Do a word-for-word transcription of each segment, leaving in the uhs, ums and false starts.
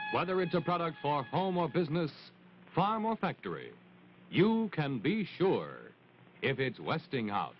Whether it's a product for home or business, farm or factory, you can be sure if it's Westinghouse.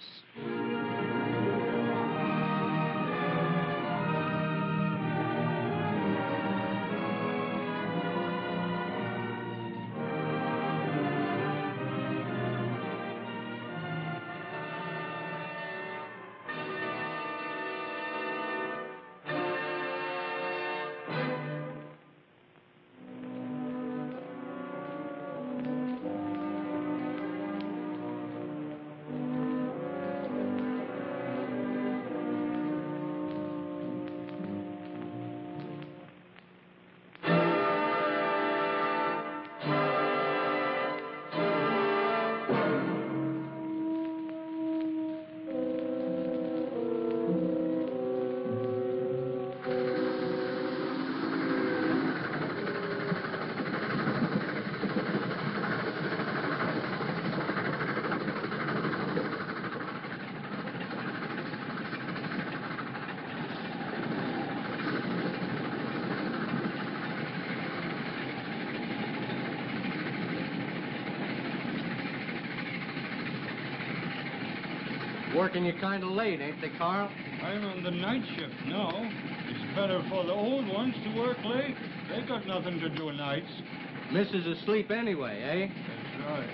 Working you kind of late, ain't they, Carl? I'm on the night shift now. It's better for the old ones to work late. They got nothing to do nights. Missus is asleep anyway, eh? That's right.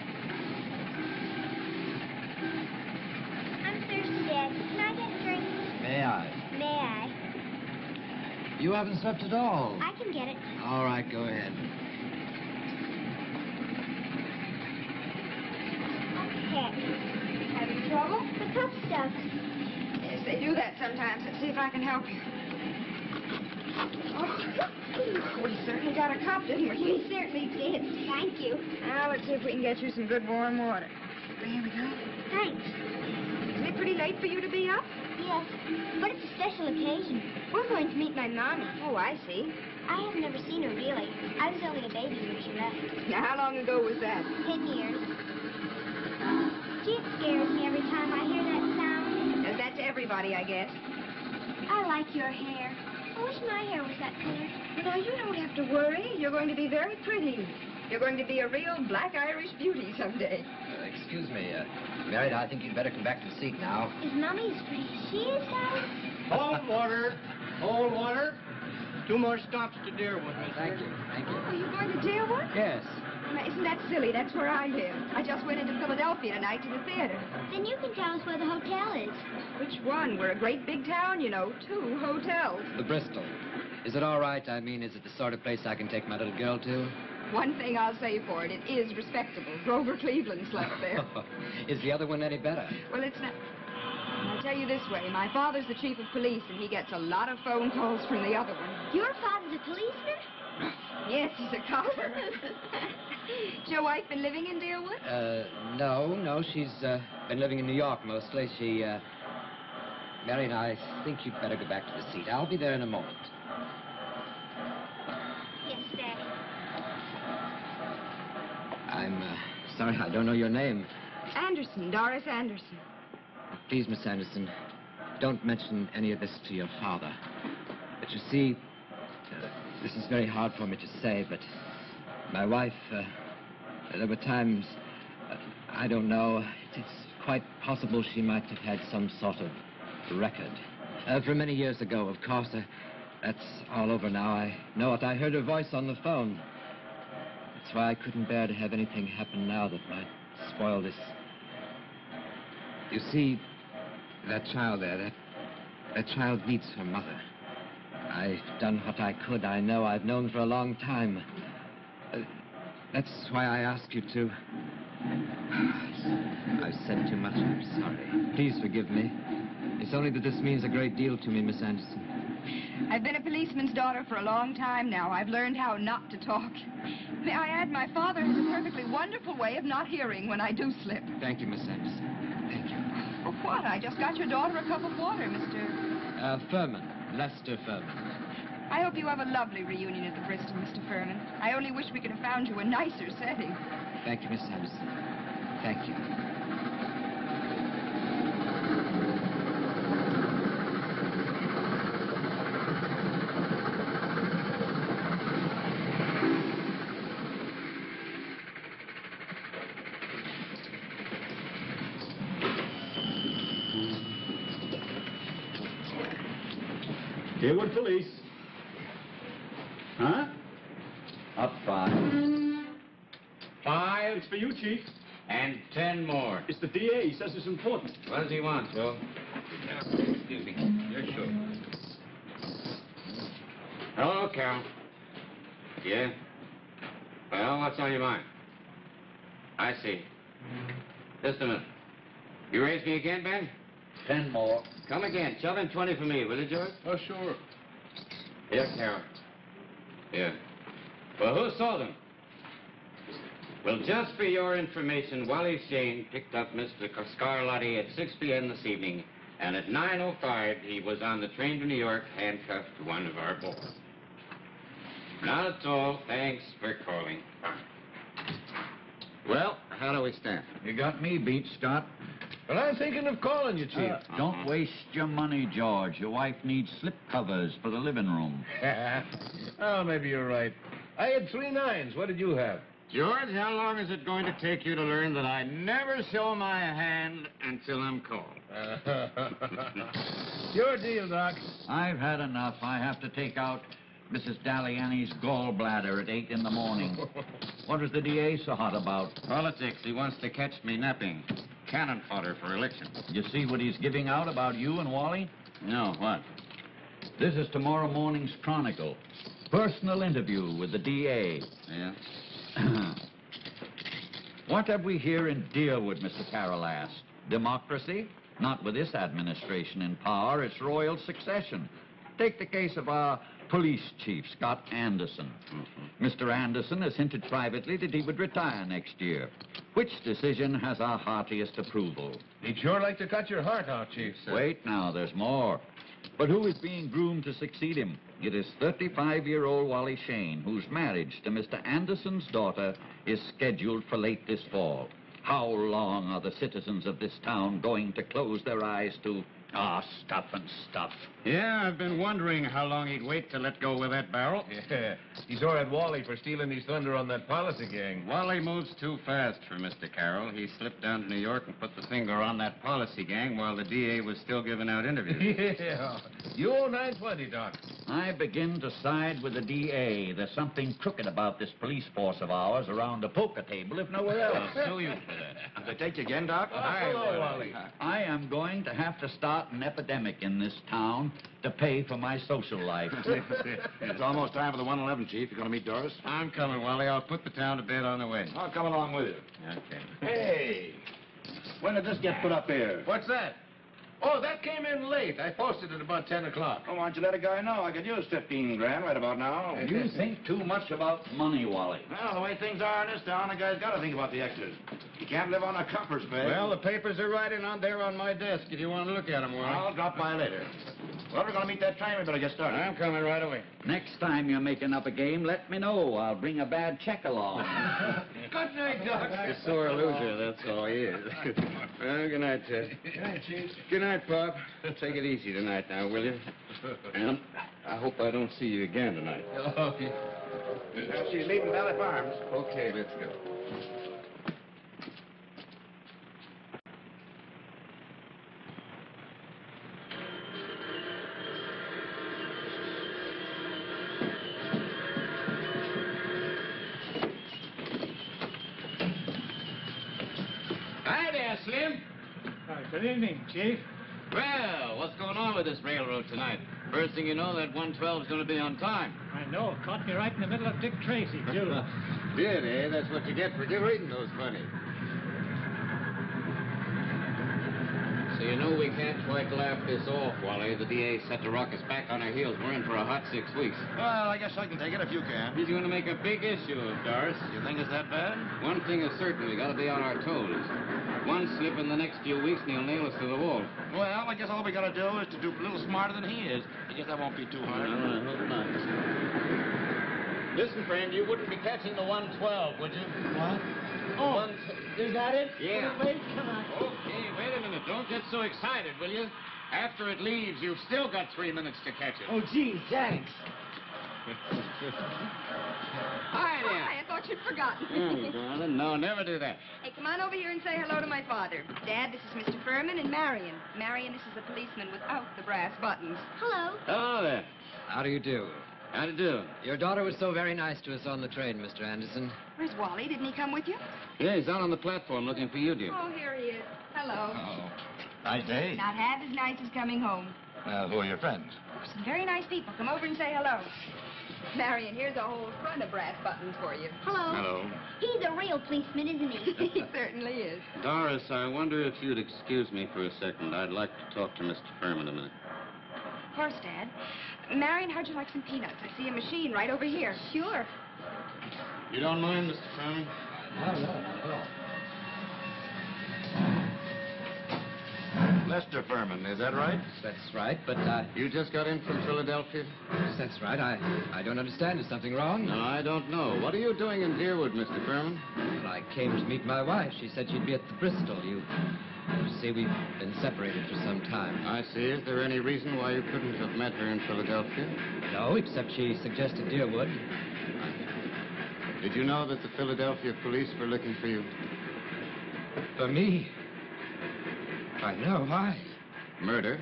I'm thirsty, Dad. Can I get a drink? May I? May I? You haven't slept at all. I can get it. All right, go ahead. Okay. Having trouble? The cook stuff. Yes, they do that sometimes. Let's see if I can help you. Oh, we certainly got a cup, didn't we? We certainly did. Thank you. Now, let's see if we can get you some good warm water. Here we go. Thanks. Isn't it pretty late for you to be up? Yes, but it's a special occasion. We're going to meet my mommy. Oh, I see. I have never seen her, really. I was only a baby when she left. Now, how long ago was that? Ten years. Gee, it scares me every time I hear that sound. Does that to everybody, I guess. I like your hair. I wish my hair was that color. Now, you don't have to worry. You're going to be very pretty. You're going to be a real black Irish beauty someday. Uh, excuse me, uh, Mary, I think you'd better come back to the seat now. Is Mommy as pretty as she is, Daddy? Cold water. Cold water. Two more stops to Deerwood, mister. Thank you, thank you. Oh, you going to Deerwood? Yes. Now, isn't that silly? That's where I live. I just went into Philadelphia tonight to the theater. Then you can tell us where the hotel is. Which one? We're a great big town, you know. Two hotels. The Bristol. Is it all right? I mean, is it the sort of place I can take my little girl to? One thing I'll say for it, it is respectable. Grover Cleveland slept there. Is the other one any better? Well, it's not... I'll tell you this way. My father's the chief of police, and he gets a lot of phone calls from the other one. Your father's a policeman? Yes, he's a copper. Has your wife been living in Deerwood? Uh, no, no, she's uh, been living in New York mostly. She, uh... Marion, I think you'd better go back to the seat. I'll be there in a moment. Yes, Daddy. I'm, uh, sorry, I don't know your name. Anderson, Doris Anderson. Please, Miss Anderson, don't mention any of this to your father. But you see, uh, this is very hard for me to say, but my wife, uh, there were times, uh, I don't know, it's quite possible she might have had some sort of record. Uh, from many years ago, of course, uh, that's all over now. I know it. I heard her voice on the phone. That's why I couldn't bear to have anything happen now that might spoil this. You see, that child there, that, that child needs her mother. I've done what I could. I know I've known for a long time. Uh, that's why I ask you to... I've said too much. I'm sorry. Please forgive me. It's only that this means a great deal to me, Miss Anderson. I've been a policeman's daughter for a long time now. I've learned how not to talk. May I add, my father has a perfectly wonderful way of not hearing when I do slip. Thank you, Miss Anderson. Thank you. For what? I just got your daughter a cup of water, Mister... Uh, Furman. Lester Furman. I hope you have a lovely reunion at the Bristol, Mister Furman. I only wish we could have found you a nicer setting. Thank you, Miss Anderson. Thank you. Deerwood Police. Huh? Up five. Five It's for you, Chief. and ten more. It's the D A. He says it's important. What does he want, Joe? Excuse me. You're sure. Hello, Carol. Yeah? Well, what's on your mind? I see. Just a minute. You raised me again, Ben? Ten more. Come again. Shove in twenty for me, will you, George? Oh, sure. Here, Carol. Here. Well, who sold them? Well, just for your information, Wally Shane picked up Mister Scarlatti at six p m this evening, and at nine oh five, he was on the train to New York, handcuffed to one of our boys. Not at all. Thanks for calling. Well, how do we stand? You got me beat, Scott. Well, I'm thinking of calling you, Chief. Uh, don't waste your money, George. Your wife needs slip covers for the living room. Oh, maybe you're right. I had three nines. What did you have? George, how long is it going to take you to learn that I never show my hand until I'm called? Your deal, Doc. I've had enough. I have to take out Missus Daliani's gallbladder at eight in the morning. What is the D A so hot about? Politics. He wants to catch me napping. Cannon fodder for election. You see what he's giving out about you and Wally? No, what? This is tomorrow morning's Chronicle. Personal interview with the D A. Yeah? What have we here in Deerwood, Mister Carroll asked? Democracy? Not with this administration in power. It's royal succession. Take the case of our police chief, Scott Anderson. Mm-hmm. Mister Anderson has hinted privately that he would retire next year. Which decision has our heartiest approval? He'd sure like to cut your heart out, Chief. Sir. Wait now, there's more. But who is being groomed to succeed him? It is thirty-five-year-old Wally Shane, whose marriage to Mister Anderson's daughter is scheduled for late this fall. How long are the citizens of this town going to close their eyes to... Ah, stuff and stuff. Yeah, I've been wondering how long he'd wait to let go with that barrel. Yeah, he's sore at Wally for stealing his thunder on that policy gang. Wally moves too fast for Mister Carroll. He slipped down to New York and put the finger on that policy gang while the D A was still giving out interviews. Yeah, you owe nine twenty, Doc. I begin to side with the D A. There's something crooked about this police force of ours around the poker table, if nowhere else. I'll sue you for that. Did they take you again, Doc? Oh, hello, Wally. I am going to have to start an epidemic in this town to pay for my social life. It's almost time for the one eleven, Chief. You going to meet Doris? I'm coming, Wally. I'll put the town to bed on the way. I'll come along with you. Okay. Hey, when did this get put up here? What's that? Oh, that came in late. I posted it about ten o'clock. Oh, why don't you let a guy know? I could use fifteen grand right about now. You think too much about money, Wally. Well, the way things are in this town, a guy's got to think about the extras. You can't live on a copper's pay. Well, the papers are right in on there on my desk if you want to look at them, Wally. I'll drop by later. Well, we're going to meet that train. We better get started. I'm coming right away. Next time you're making up a game, let me know. I'll bring a bad check along. Good night, Doc. A sore loser, that's all he is. Well, good night, Ted. Good night, Chief. Good night, Bob. Take it easy tonight now, will you? And I hope I don't see you again tonight. Oh, yeah. Well, she's leaving Valley Farms. Okay, let's go. Hi there, Slim. Good evening, Chief. Well, what's going on with this railroad tonight? First thing you know, that one twelve is going to be on time. I know. Caught me right in the middle of Dick Tracy, too. Did, eh? That's what you get for reading those funnies. So you know we can't quite laugh this off, Wally. The D A set to rock us back on our heels. We're in for a hot six weeks. Well, I guess I can take it if you can. He's going to make a big issue of Doris. You think it's that bad? One thing is certain, we got to be on our toes. One slip in the next few weeks and he'll nail us to the wall. Well, I guess all we got to do is to do a little smarter than he is. I guess that won't be too hard. No, I hope not. Listen, friend, you wouldn't be catching the one twelve, would you? What? Oh, one... You got it? Yeah. Wait, come on. Okay, wait a minute. Don't get so excited, will you? After it leaves, you've still got three minutes to catch it. Oh, gee, thanks. Hi there. Hi, I thought you'd forgotten. Oh, darling, no, never do that. Hey, come on over here and say hello to my father. Dad, this is Mister Furman and Marion. Marion, this is the policeman without the brass buttons. Hello. Hello there. How do you do? How do you do? Your daughter was so very nice to us on the train, Mister Anderson. Where's Wally? Didn't he come with you? Yeah, he's out on the platform looking for you, dear. Oh, here he is. Hello. Oh. Nice day. Not half as nice as coming home. Well, who are your friends? Some very nice people. Come over and say hello. Marion, here's a whole front of brass buttons for you. Hello. Hello. He's a real policeman, isn't he? He certainly is. Doris, I wonder if you'd excuse me for a second. I'd like to talk to Mister Furman a minute. Of course, Dad. Marion, how'd you like some peanuts? I see a machine right over here. Sure. You don't mind, Mister Furman? No, no, not at all. Lester Furman, is that right? That's right, but, uh, You just got in from Philadelphia? yes, that's right. I, I don't understand. Is something wrong? No, I don't know. What are you doing in Deerwood, Mister Furman? Well, I came to meet my wife. She said she'd be at the Bristol. You, you see, we've been separated for some time. I see. Is there any reason why you couldn't have met her in Philadelphia? No, except she suggested Deerwood. Did you know that the Philadelphia police were looking for you? For me? I know. Why? Murder?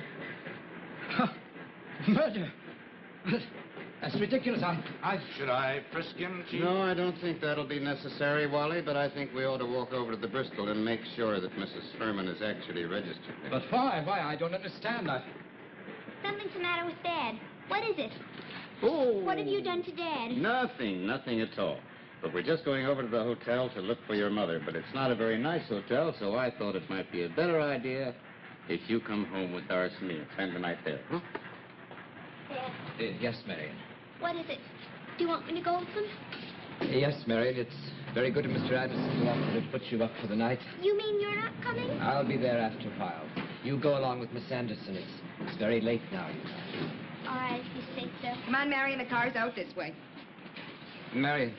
Murder! That's ridiculous. I, I... Should I frisk him, Chief? No, I don't think that'll be necessary, Wally, but I think we ought to walk over to the Bristol and make sure that Missus Furman is actually registered there. But why? Why? I don't understand. I... Something's the matter with Dad. What is it? Oh! What have you done to Dad? Nothing, nothing at all. But we're just going over to the hotel to look for your mother. But it's not a very nice hotel, so I thought it might be a better idea if you come home with Doris and me and spend the night there. Huh? Dad, Uh, yes, Marion. what is it? Do you want me to go with them? Uh, yes, Marion. It's very good of Mister Anderson to offer to put you up for the night. You mean you're not coming? I'll be there after a while. You go along with Miss Anderson. It's, it's very late now, you know. All right, if you say so. Come on, Marion, the car's out this way. Marion.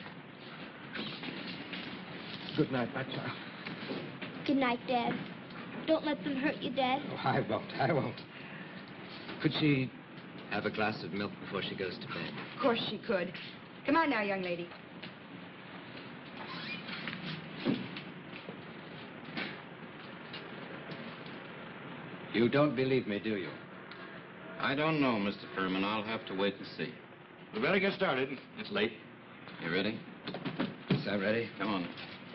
Good night, my child. Good night, Dad. Don't let them hurt you, Dad. Oh, I won't. I won't. Could she have a glass of milk before she goes to bed? Of course she could. Come on now, young lady. You don't believe me, do you? I don't know, Mister Furman. I'll have to wait and see. We better get started. It's late. You ready? Is that ready? Come on.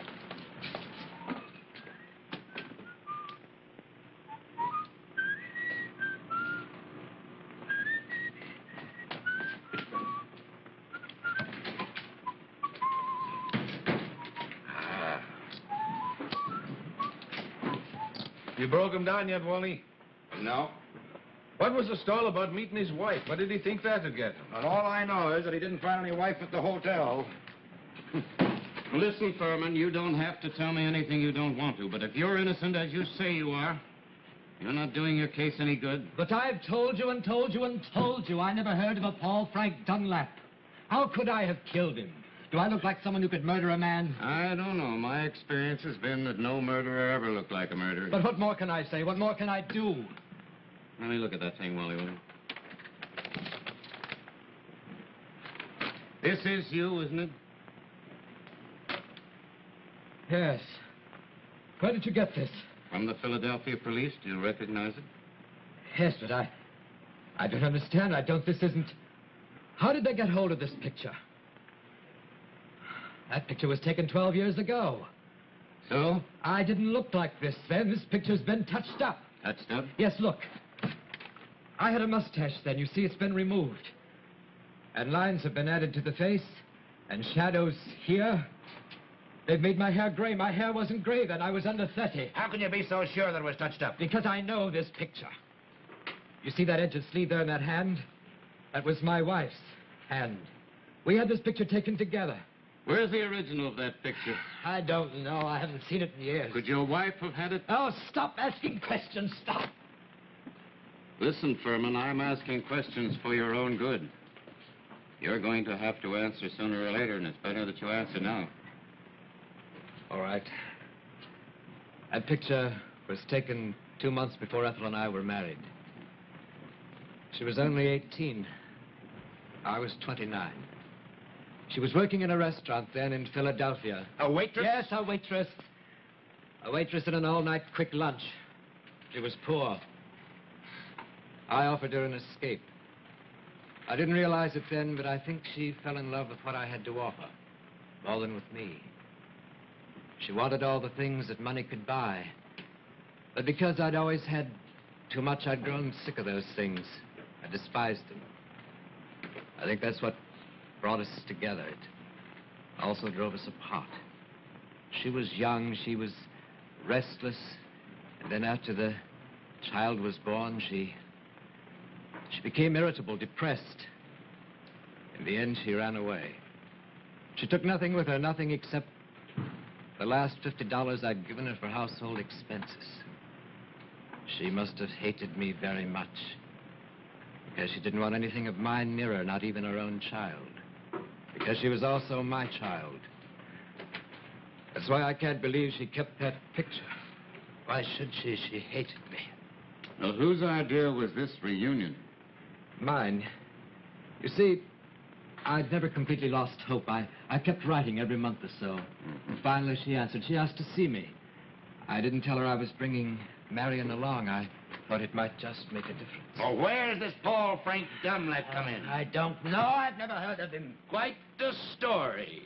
You broke him down yet, Wally? No. What was the stall about meeting his wife? What did he think that would get him? But all I know is that he didn't find any wife at the hotel. Listen, Furman, you don't have to tell me anything you don't want to, but if you're innocent, as you say you are, you're not doing your case any good. But I've told you and told you and told you I never heard of a Paul Frank Dunlap. How could I have killed him? Do I look like someone who could murder a man? I don't know. My experience has been that no murderer ever looked like a murderer. But what more can I say? What more can I do? Let me look at that thing, Wally, will you? This is you, isn't it? Yes. Where did you get this? From the Philadelphia police. Do you recognize it? Yes, but I... I don't understand. I don't... This isn't... How did they get hold of this picture? That picture was taken twelve years ago. So? I didn't look like this then. This picture's been touched up. Touched up? Yes, look. I had a mustache then. You see, it's been removed. And lines have been added to the face. And shadows here. They've made my hair gray. My hair wasn't gray then. I was under thirty. How can you be so sure that it was touched up? Because I know this picture. You see that edge of sleeve there in that hand? That was my wife's hand. We had this picture taken together. Where's the original of that picture? I don't know. I haven't seen it in years. Could your wife have had it? Oh, stop asking questions. Stop. Listen, Furman, I'm asking questions for your own good. You're going to have to answer sooner or later, and it's better that you answer now. All right. That picture was taken two months before Ethel and I were married. She was only eighteen. I was twenty-nine. She was working in a restaurant then in Philadelphia. A waitress? Yes, a waitress. A waitress in an all-night quick lunch. She was poor. I offered her an escape. I didn't realize it then, but I think she fell in love with what I had to offer, more than with me. She wanted all the things that money could buy. But because I'd always had too much, I'd grown sick of those things. I despised them. I think that's what brought us together. It also drove us apart. She was young, she was restless, and then after the child was born, she... she became irritable, depressed. In the end, she ran away. She took nothing with her, nothing except the last fifty dollars I'd given her for household expenses. She must have hated me very much, because she didn't want anything of mine near her, not even her own child. Because she was also my child. That's why I can't believe she kept that picture. Why should she? She hated me. Well, whose idea was this reunion? Mine. You see, I'd never completely lost hope. I, I kept writing every month or so. Mm-hmm. And finally, she answered. She asked to see me. I didn't tell her I was bringing Marion along. I thought it might just make a difference. Well, where's this Paul Frank Dunlap come in? I don't know. I've never heard of him. Quite the story.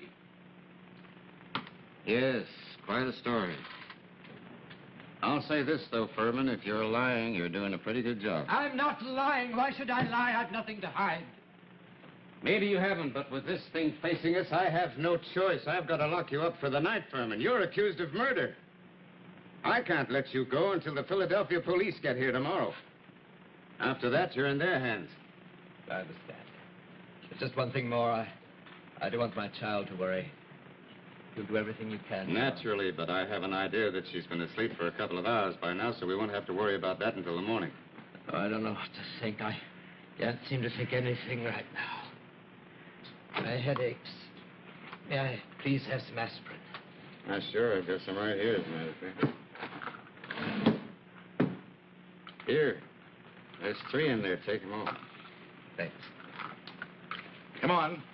Yes, quite a story. I'll say this, though, Furman. If you're lying, you're doing a pretty good job. I'm not lying. Why should I lie? I've nothing to hide. Maybe you haven't, but with this thing facing us, I have no choice. I've got to lock you up for the night, Furman. You're accused of murder. I can't let you go until the Philadelphia police get here tomorrow. After that, you're in their hands. I understand. There's just one thing more. I, I don't want my child to worry. You'll do everything you can. Naturally, but I have an idea that she's been asleep for a couple of hours by now, so we won't have to worry about that until the morning. Oh, I don't know what to think. I can't seem to think anything right now. My head aches. May I please have some aspirin? Ah, sure. I've got some right here, as a matter of fact. Here. There's three in there. Take them all. Thanks. Come on.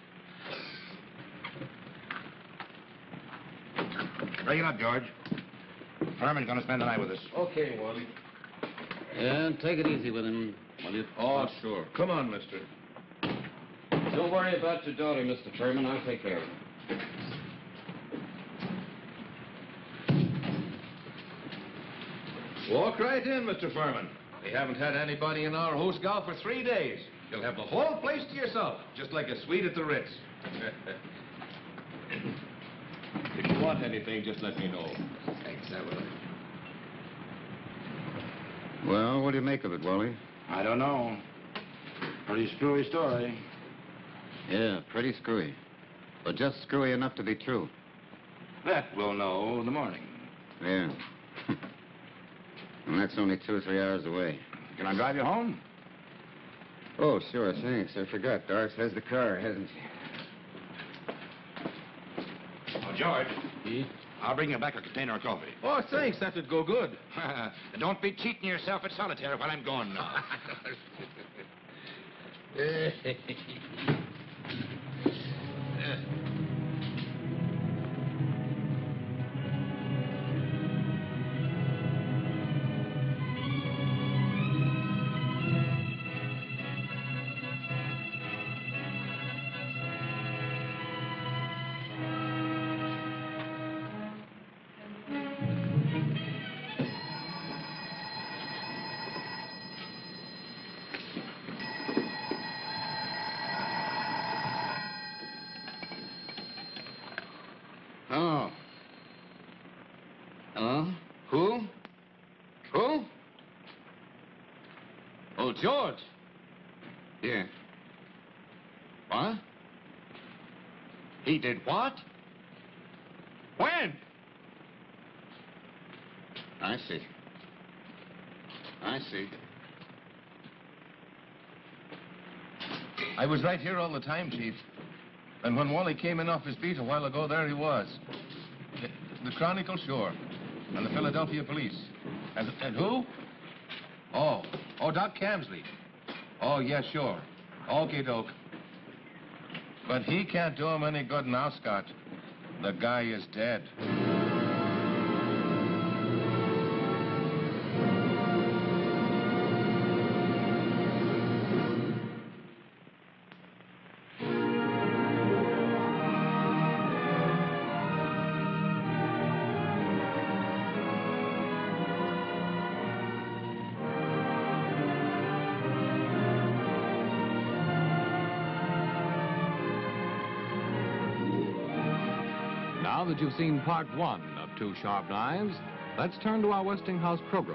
Break it up, George. Furman's gonna spend the night with us. Okay, Wally. Yeah, take it easy with him. Will you? Oh, sure. Come on, mister. Don't worry about your daughter, Mister Furman. I'll take care of her. Walk right in, Mister Furman. We haven't had anybody in our host gal for three days. You'll have the whole place to yourself, just like a suite at the Ritz. If you want anything, just let me know. Thanks, I will. Well, what do you make of it, Wally? I don't know. Pretty screwy story. Yeah, pretty screwy. But just screwy enough to be true. That we'll know in the morning. Yeah. And that's only two or three hours away. Can I drive you home? Oh, sure, thanks. I forgot. Doris has the car, hasn't she? Oh, George. Hmm? I'll bring you back a container of coffee. Oh, thanks. That would go good. Don't be cheating yourself at solitaire while I'm gone now. Oh. Hello? Who? Who? Oh, George. Yeah. What? He did what? When? I see. I see. I was right here all the time, Chief. And when Wally came in off his beat a while ago, there he was. The, the Chronicle, sure. And the Philadelphia police. And, and who? Oh, oh, Doc Camsley. Oh, yeah, sure. Okay, doke. But he can't do him any good now, Scott. The guy is dead. Now that you've seen part one of Two Sharp Knives, let's turn to our Westinghouse program.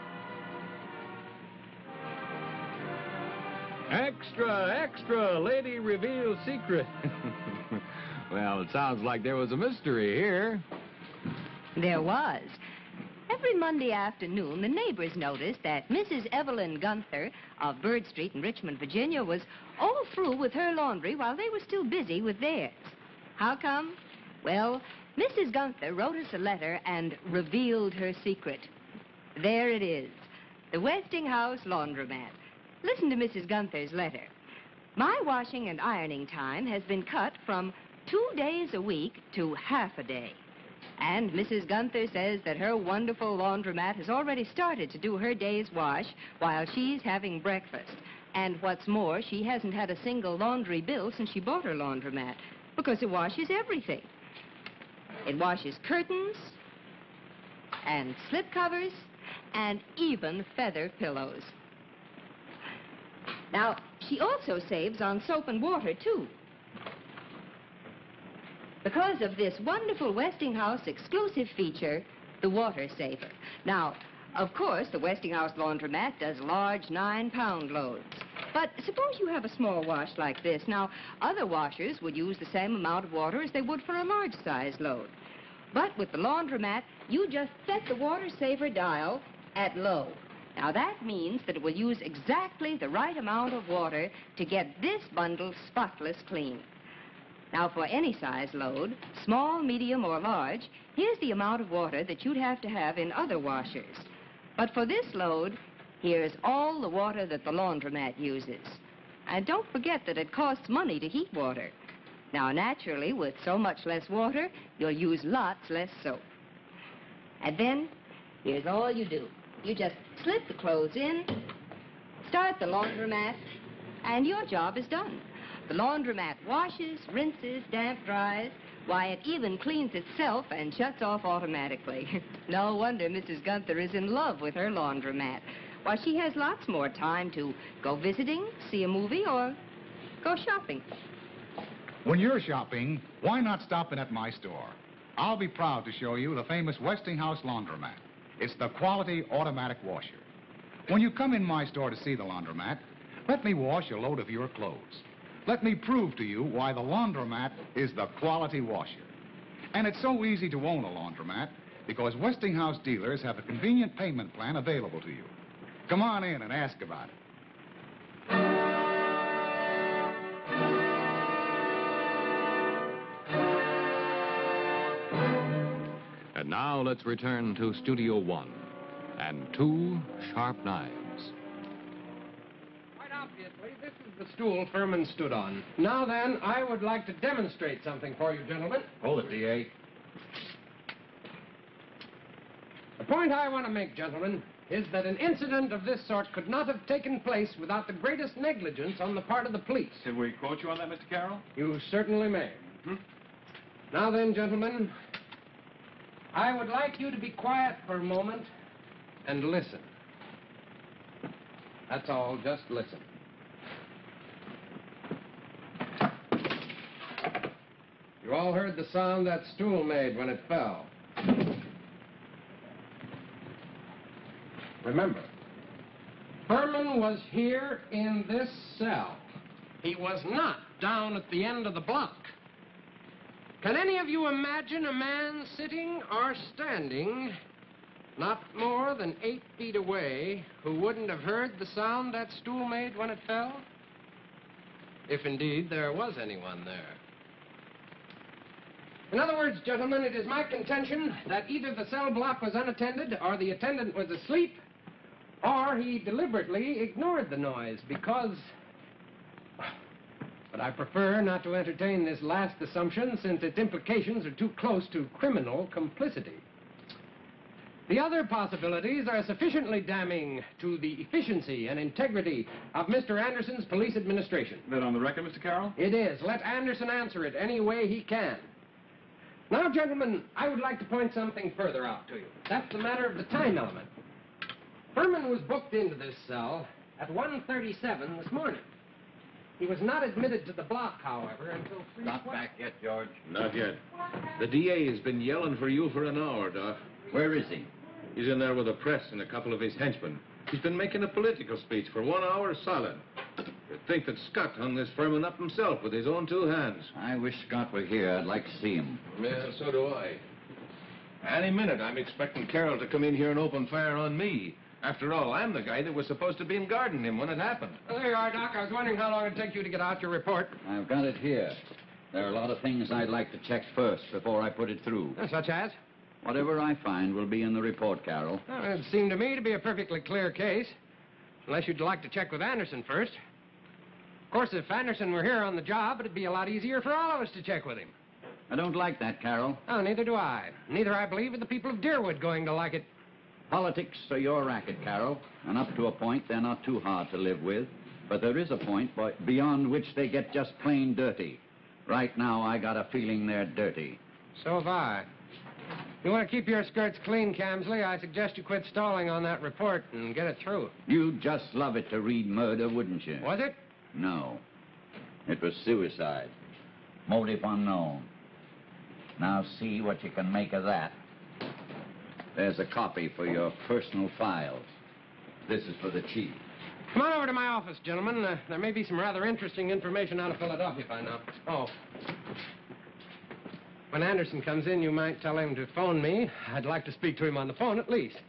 Extra, extra, lady reveals secret. Well, it sounds like there was a mystery here. There was. Every Monday afternoon, the neighbors noticed that Missus Evelyn Gunther of Bird Street in Richmond, Virginia, was all through with her laundry while they were still busy with theirs. How come? Well, Missus Gunther wrote us a letter and revealed her secret. There it is, the Westinghouse laundromat. Listen to Missus Gunther's letter. My washing and ironing time has been cut from two days a week to half a day. And Missus Gunther says that her wonderful laundromat has already started to do her day's wash while she's having breakfast. And what's more, she hasn't had a single laundry bill since she bought her laundromat, because it washes everything. It washes curtains, and slip covers, and even feather pillows. Now, she also saves on soap and water, too. Because of this wonderful Westinghouse exclusive feature, the Water Saver. Now, of course, the Westinghouse laundromat does large nine-pound loads. But suppose you have a small wash like this. Now, other washers would use the same amount of water as they would for a large-size load. But with the laundromat, you just set the Water Saver dial at low. Now, that means that it will use exactly the right amount of water to get this bundle spotless clean. Now, for any size load, small, medium, or large, here's the amount of water that you'd have to have in other washers. But for this load, here's all the water that the laundromat uses. And don't forget that it costs money to heat water. Now, naturally, with so much less water, you'll use lots less soap. And then, here's all you do. You just slip the clothes in, start the laundromat, and your job is done. The laundromat washes, rinses, damp dries. Why, it even cleans itself and shuts off automatically. No wonder Missus Gunther is in love with her laundromat. Why, she has lots more time to go visiting, see a movie, or go shopping. When you're shopping, why not stop in at my store? I'll be proud to show you the famous Westinghouse laundromat. It's the quality automatic washer. When you come in my store to see the laundromat, let me wash a load of your clothes. Let me prove to you why the laundromat is the quality washer. And it's so easy to own a laundromat because Westinghouse dealers have a convenient payment plan available to you. Come on in and ask about it. And now let's return to Studio One and Two Sharp Knives. Quite obviously, this is the stool Furman stood on. Now then, I would like to demonstrate something for you, gentlemen. Hold it, D A. The point I want to make, gentlemen, is that an incident of this sort could not have taken place without the greatest negligence on the part of the police. Did we quote you on that, Mister Carroll? You certainly may. Hmm? Now then, gentlemen, I would like you to be quiet for a moment and listen. That's all, just listen. You all heard the sound that stool made when it fell. Remember, Furman was here in this cell. He was not down at the end of the block. Can any of you imagine a man sitting or standing not more than eight feet away who wouldn't have heard the sound that stool made when it fell? If indeed there was anyone there. In other words, gentlemen, it is my contention that either the cell block was unattended or the attendant was asleep, or he deliberately ignored the noise because... but I prefer not to entertain this last assumption since its implications are too close to criminal complicity. The other possibilities are sufficiently damning to the efficiency and integrity of Mister Anderson's police administration. That on the record, Mister Carroll? It is. Let Anderson answer it any way he can. Now, gentlemen, I would like to point something further out to you. That's the matter of the time element. Furman was booked into this cell at one thirty-seven this morning. He was not admitted to the block, however, until three... Not back yet, George. Not yet. The D A has been yelling for you for an hour, Doc. Where is he? He's in there with the press and a couple of his henchmen. He's been making a political speech for one hour solid. You'd think that Scott hung this Furman up himself with his own two hands. I wish Scott were here. I'd like to see him. Yeah, so do I. Any minute, I'm expecting Carroll to come in here and open fire on me. After all, I'm the guy that was supposed to be guarding him when it happened. Oh, there you are, Doc. I was wondering how long it'd take you to get out your report. I've got it here. There are a lot of things I'd like to check first before I put it through. Uh, such as? Whatever I find will be in the report, Carroll. Well, it seemed to me to be a perfectly clear case. Unless you'd like to check with Anderson first. Of course, if Anderson were here on the job, it'd be a lot easier for all of us to check with him. I don't like that, Carroll. Oh, neither do I. Neither, I believe, are the people of Deerwood going to like it. Politics are your racket, Carroll. And up to a point, they're not too hard to live with. But there is a point by- beyond which they get just plain dirty. Right now, I got a feeling they're dirty. So have I. You want to keep your skirts clean, Camsley, I suggest you quit stalling on that report and get it through. You'd just love it to read murder, wouldn't you? Was it? No. It was suicide. Motive unknown. Now see what you can make of that. There's a copy for your personal files. This is for the chief. Come on over to my office, gentlemen. Uh, there may be some rather interesting information out of Philadelphia by now. Oh. When Anderson comes in, you might tell him to phone me. I'd like to speak to him on the phone at least.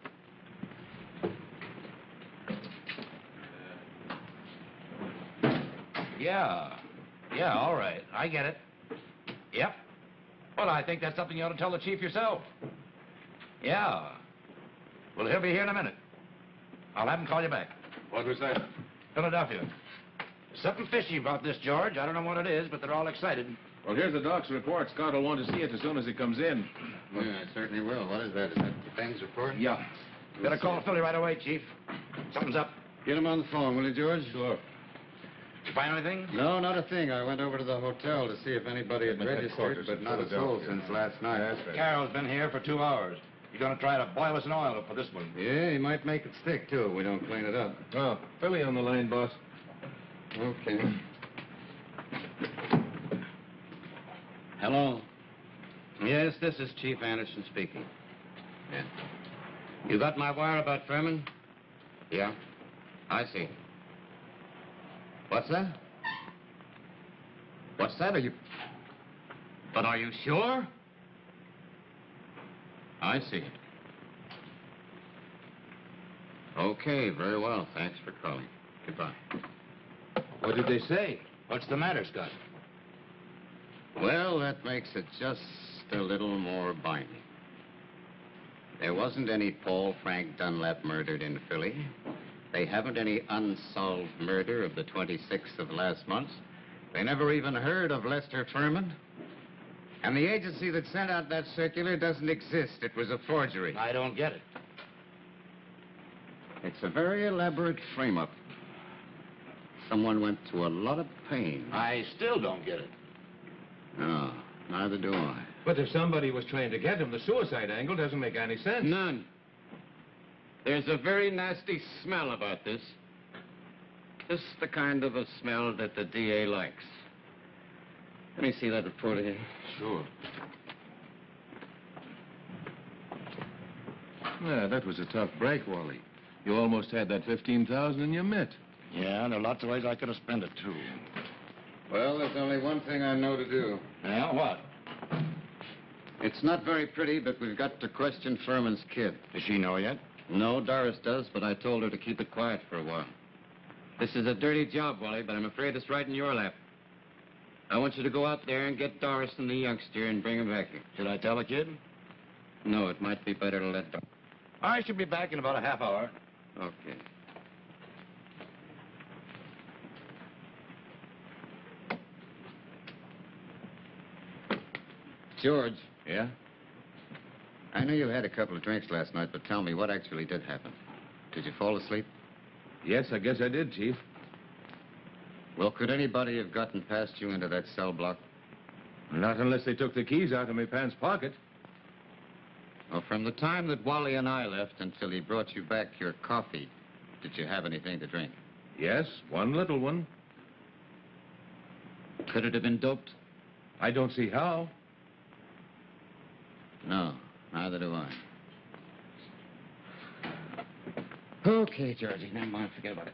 Yeah. Yeah, all right. I get it. Yep. Well, I think that's something you ought to tell the chief yourself. Yeah. Well, he'll be here in a minute. I'll have him call you back. What was that? Philadelphia. There's something fishy about this, George. I don't know what it is, but they're all excited. Well, here's the doc's report. Scott will want to see it as soon as he comes in. Yeah, I certainly will. What is that? Is that the Ben's report? Yeah. Better call Philly right away, Chief. Something's up. Get him on the phone, will you, George? Sure. Did you find anything? No, not a thing. I went over to the hotel to see if anybody had At registered, headquarters but in not a soul Philadelphia. since last night. That's right. Carroll's been here for two hours. You're going to try to boil us in oil for this one. Yeah, he might make it stick, too, if we don't clean it up. Oh, Philly on the line, boss. Okay. Hello? Yes, this is Chief Anderson speaking. Yeah. You got my wire about Furman? Yeah. I see. What's that? What's that? Are you... But are you sure? I see. Okay, very well. Thanks for calling. Goodbye. What did they say? What's the matter, Scott? Well, that makes it just a little more binding. There wasn't any Paul Frank Dunlap murdered in Philly. They haven't any unsolved murder of the twenty-sixth of last month. They never even heard of Lester Furman. And the agency that sent out that circular doesn't exist. It was a forgery. I don't get it. It's a very elaborate frame-up. Someone went to a lot of pain. I still don't get it. No, neither do I. But if somebody was trying to get him, the suicide angle doesn't make any sense. None. There's a very nasty smell about this. Just the kind of a smell that the D A likes. Let me see that report again. Sure. Yeah, that was a tough break, Wally. You almost had that fifteen thousand in your mitt. Yeah, and there are lots of ways I could have spent it, too. Well, there's only one thing I know to do. Yeah, what? It's not very pretty, but we've got to question Furman's kid. Does she know yet? No, Doris does, but I told her to keep it quiet for a while. This is a dirty job, Wally, but I'm afraid it's right in your lap. I want you to go out there and get Doris and the youngster and bring them back here. Should I tell the kid? No, it might be better to let Doris. I should be back in about a half hour. Okay. George. Yeah? I know you had a couple of drinks last night, but tell me, what actually did happen? Did you fall asleep? Yes, I guess I did, Chief. Well, could anybody have gotten past you into that cell block? Not unless they took the keys out of my pants pocket. Well, from the time that Wally and I left until he brought you back your coffee, did you have anything to drink? Yes, one little one. Could it have been doped? I don't see how. No, neither do I. Okay, Georgie, never mind, forget about it.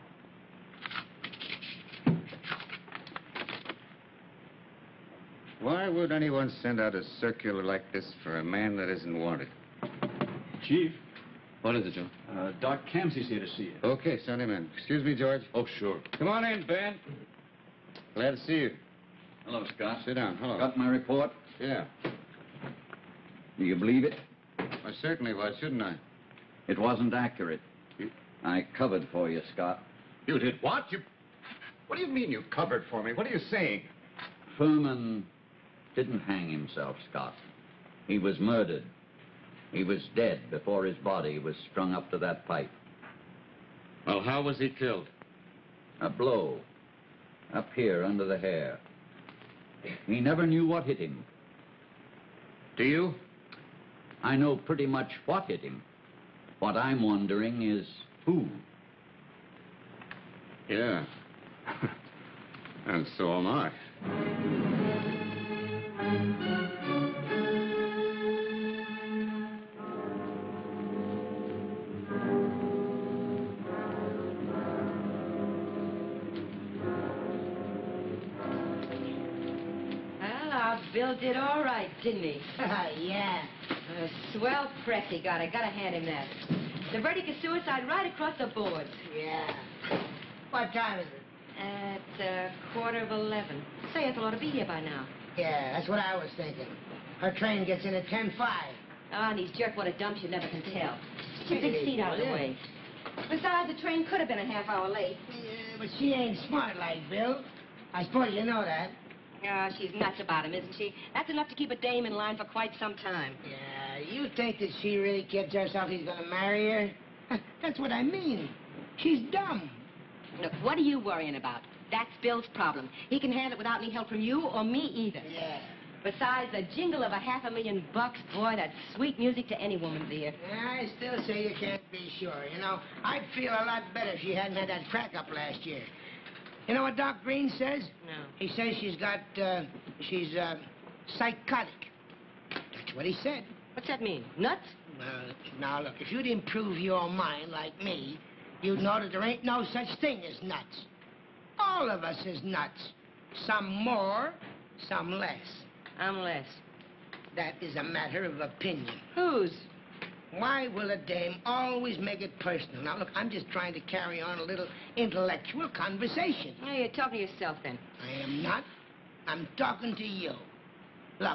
Why would anyone send out a circular like this for a man that isn't wanted? Chief. What is it, Joe? Uh, Doc Kamsey's here to see you. Okay, send him in. Excuse me, George. Oh, sure. Come on in, Ben. Glad to see you. Hello, Scott. Sit down. Hello. Got my report? Yeah. Do you believe it? I certainly was, shouldn't I? It wasn't accurate. You... I covered for you, Scott. You did what? You... What do you mean you covered for me? What are you saying? Furman didn't hang himself, Scott. He was murdered. He was dead before his body was strung up to that pipe. Well, how was he killed? A blow. Up here, under the hair. He never knew what hit him. Do you? I know pretty much what hit him. What I'm wondering is who. Yeah. And so am I. Bill did all right, didn't he? Yeah. A swell press he got. I gotta hand him that. The verdict is suicide right across the board. Yeah. What time is it? At a quarter of eleven. Say, Ethel ought to be here by now. Yeah, that's what I was thinking. Her train gets in at ten five. Oh, and these jerkwater dumps you never can tell. Keep the seat out of the Yeah. way. Besides, the train could have been a half hour late. Yeah, but she ain't smart like Bill. I suppose you know that. Oh, she's nuts about him, isn't she? That's enough to keep a dame in line for quite some time. Yeah, you think that she really kids herself he's gonna marry her? That's what I mean. She's dumb. Look, what are you worrying about? That's Bill's problem. He can handle it without any help from you or me either. Yeah. Besides, the jingle of a half a million bucks, boy, that's sweet music to any woman's ear. Yeah, I still say you can't be sure. You know, I'd feel a lot better if she hadn't had that crack up last year. You know what Doc Green says? No. He says she's got, uh, she's, uh, psychotic. That's what he said. What's that mean? Nuts? Well, now, look, if you'd improve your mind like me, you'd know that there ain't no such thing as nuts. All of us is nuts. Some more, some less. I'm less. That is a matter of opinion. Whose? Why will a dame always make it personal? Now, look, I'm just trying to carry on a little intellectual conversation. Oh, you're talking to yourself, then. I am not. I'm talking to you. Look,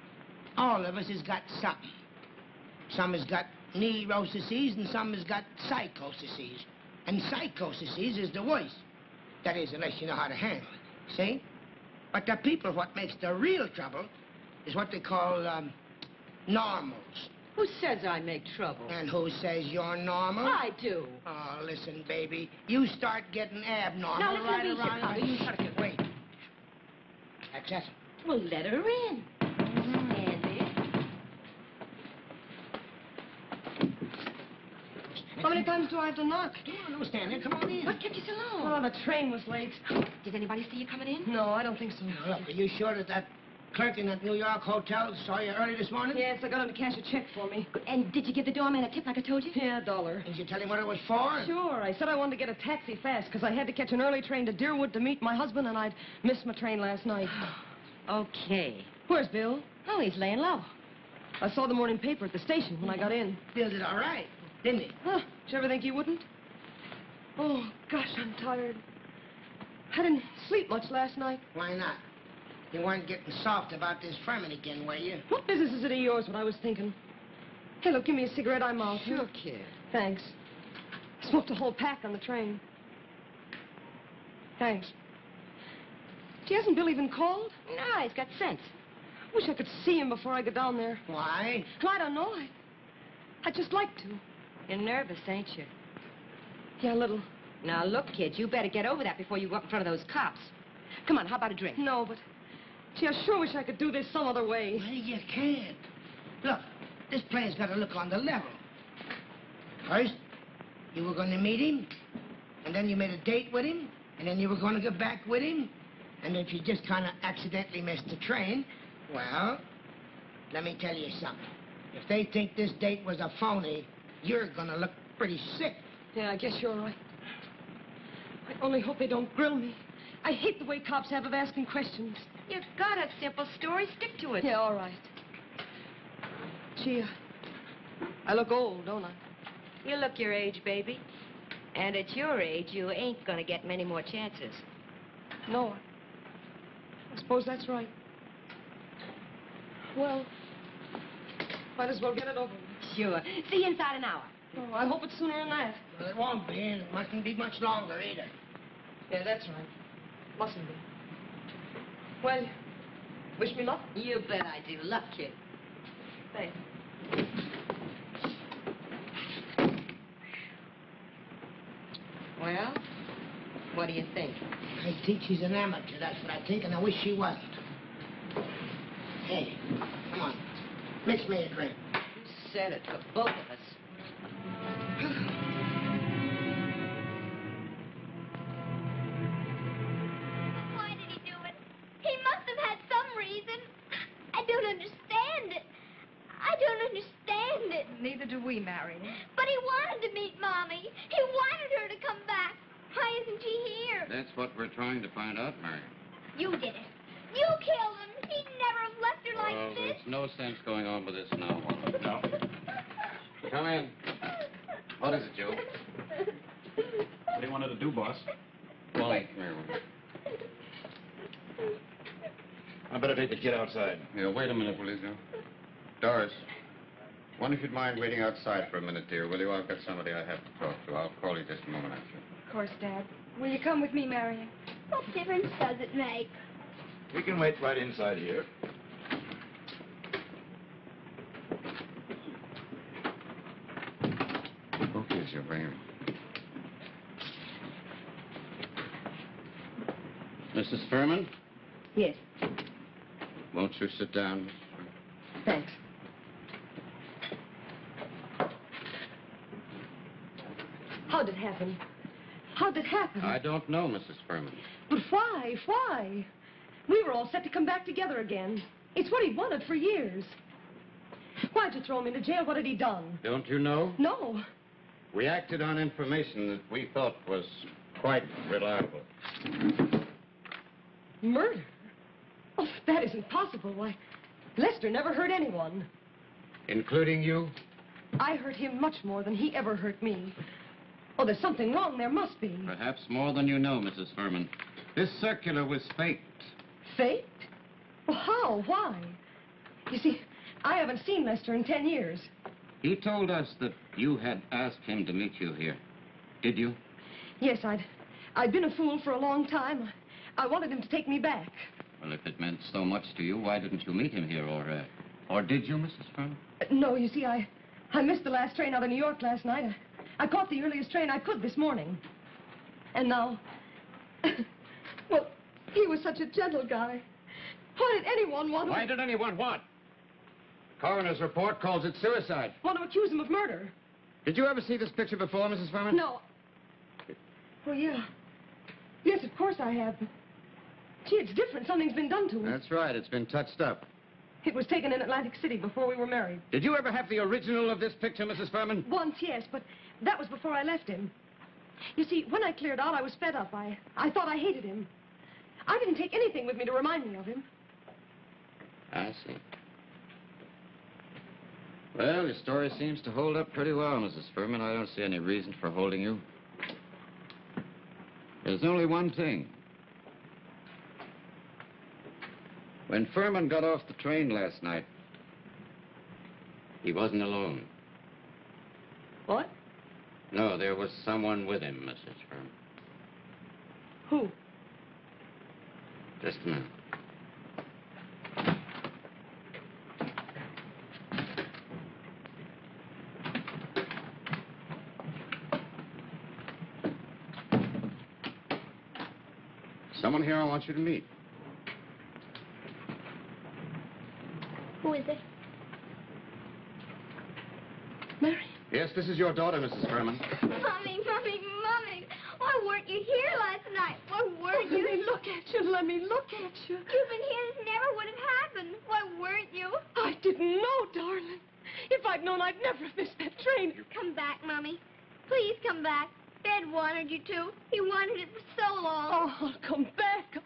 all of us has got something. Some has got neuroses and some has got psychoses. And psychoses is the worst. That is, unless you know how to handle it. See? But the people, what makes the real trouble is what they call um, normals. Who says I make trouble? And who says you're normal? I do. Oh, listen, baby. You start getting abnormal Now, listen right to me, around... Chicago. You shut up. Wait. That's it. Well, let her in. Stand there. How many times do I have to knock? Come on, don't stand there. Come on in. What kept you so long? Oh, the train was late. Did anybody see you coming in? No, I don't think so. Now, look, are you sure that that clerk in that New York hotel saw you early this morning? Yes, I got him to cash a check for me. And did you give the doorman a tip like I told you? Yeah, a dollar. Did you tell him what it was for? Sure. I said I wanted to get a taxi fast because I had to catch an early train to Deerwood to meet my husband, and I'd missed my train last night. Okay. Where's Bill? Oh, he's laying low. I saw the morning paper at the station when I got in. Bill did all right, didn't he? Huh? Did you ever think he wouldn't? Oh, gosh, I'm tired. I didn't sleep much last night. Why not? You weren't getting soft about this Furman again, were you? What business is it of yours, what I was thinking? Hey, look, give me a cigarette. I'm out. Sure, kid. Thanks. Smoked a whole pack on the train. Thanks. Gee, hasn't Bill even called? No, he's got sense. wish I could see him before I go down there. Why? I don't know. I, I'd just like to. You're nervous, ain't you? Yeah, a little. Now, look, kid, you better get over that before you go up in front of those cops. Come on, how about a drink? No, but... Gee, I sure wish I could do this some other way. Well, you can't. Look, this play's got to look on the level. First, you were going to meet him, and then you made a date with him, and then you were going to go back with him, and if you just kind of accidentally missed the train, well, let me tell you something. If they think this date was a phony, you're going to look pretty sick. Yeah, I guess you're right. I only hope they don't grill me. I hate the way cops have of asking questions. You've got a simple story. Stick to it. Yeah, all right. Gee, I look old, don't I? You look your age, baby. And at your age, you ain't gonna get many more chances. No, I suppose that's right. Well, might as well get it over with. Sure. See you inside an hour. Oh, I hope it's sooner than that. Well, it won't be, and it mustn't be much longer either. Yeah, that's right. Mustn't be. Well, wish me luck? You bet I do. Luck, kid. Thanks. Well, what do you think? I think she's an amateur, that's what I think, and I wish she wasn't. Hey, come on. Mix me a drink. You said it for both of us. Why did he do it? He must have had some reason. I don't understand it. I don't understand it. Neither do we, Marion. But he wanted to meet Mommy. He wanted her to come back. Why isn't she here? That's what we're trying to find out, Marion. You did it. You killed him. He'd never have left her like Well, this. there's no sense going on with this now. No. Come in. What is it, Joe? What do you want her to do, boss? Wally, come here. I better take the kid outside. Yeah, wait a minute, will you, Joe? Doris, wonder if you'd mind waiting outside for a minute, dear, will you? I've got somebody I have to talk to. I'll call you just a moment after. Of course, Dad. Will you come with me, Marion? What difference does it make? We can wait right inside here. Okay, Joe, bring him. Missus Furman, Yes, won't you sit down? thanks. How'd it happen? How'd it happen? I don't know, Missus Furman. But why? Why? We were all set to come back together again. It's what he'd wanted for years. Why'd you throw him into jail? What had he done? Don't you know? No. We acted on information that we thought was quite reliable. Murder? Oh, that isn't possible. Why, Lester never hurt anyone. Including you? I hurt him much more than he ever hurt me. Oh, there's something wrong. There must be. Perhaps more than you know, Missus Furman. This circular was faked. Faked? Well, how? Why? You see, I haven't seen Lester in ten years. He told us that you had asked him to meet you here. Did you? Yes, I'd, I'd been a fool for a long time. I wanted him to take me back. Well, if it meant so much to you, why didn't you meet him here, or, uh, or did you, Missus Furman? Uh, no, you see, I, I missed the last train out of New York last night. I, I caught the earliest train I could this morning. And now, well, he was such a gentle guy. Why did anyone want to... Why did anyone what? Coroner's report calls it suicide. Want to accuse him of murder? Did you ever see this picture before, Missus Furman? No. Well, yeah. Yes, of course I have. But, gee, it's different. Something's been done to it. That's right. It's been touched up. It was taken in Atlantic City before we were married. Did you ever have the original of this picture, Missus Furman? Once, yes, but that was before I left him. You see, when I cleared out, I was fed up. I, I thought I hated him. I didn't take anything with me to remind me of him. I see. Well, your story seems to hold up pretty well, Missus Furman. I don't see any reason for holding you. There's only one thing. When Furman got off the train last night, he wasn't alone. What? No, there was someone with him, Missus Furman. Who? Just a minute. Someone here I want you to meet. Who is it? Mary? Yes, this is your daughter, Missus Furman. Mommy, Mommy, Mommy. Why weren't you here last night? Why weren't you? Let me look at you. Let me look at you. You've been here. This never would have happened. Why weren't you? I didn't know, darling. If I'd known, I'd never have missed that train. Come back, Mommy. Please come back. Dad wanted you to. He wanted it for so long. Oh, I'll come back.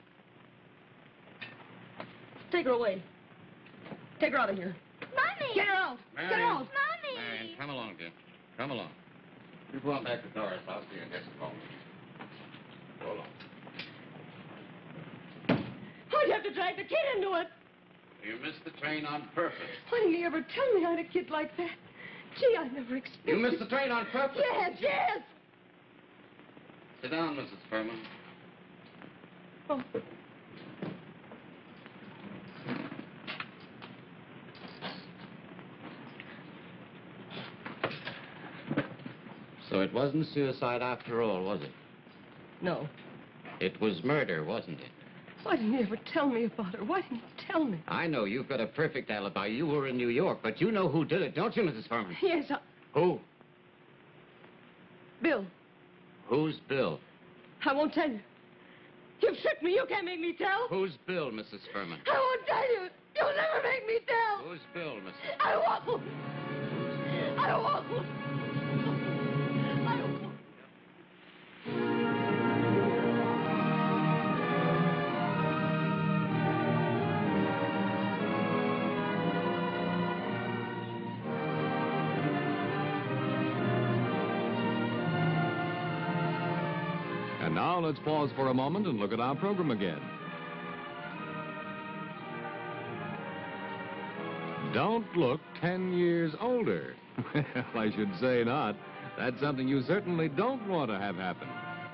Take her away. Take her out of here. Mommy! Get her out. Get her out. Mommy! Marion, come along, dear. Come along. You go on back to Doris' house here and get some phone. Go along. Why'd you have to drag the kid into it? You missed the train on purpose. Why didn't you ever tell me I had a kid like that? Gee, I never expected... You missed the train on purpose? Yes, yes! Sit down, Missus Furman. Oh. So it wasn't suicide after all, was it? No. It was murder, wasn't it? Why didn't you ever tell me about her? Why didn't you tell me? I know you've got a perfect alibi. You were in New York, but you know who did it, don't you, Missus Furman? Yes, I... Who? Bill. Who's Bill? I won't tell you. You've tricked me. You can't make me tell. Who's Bill, Missus Furman? I won't tell you. You'll never make me tell. Who's Bill, Missus I won't. I won't. I won't. And now let's pause for a moment and look at our program again. Don't look ten years older. Well, I should say not. That's something you certainly don't want to have happen.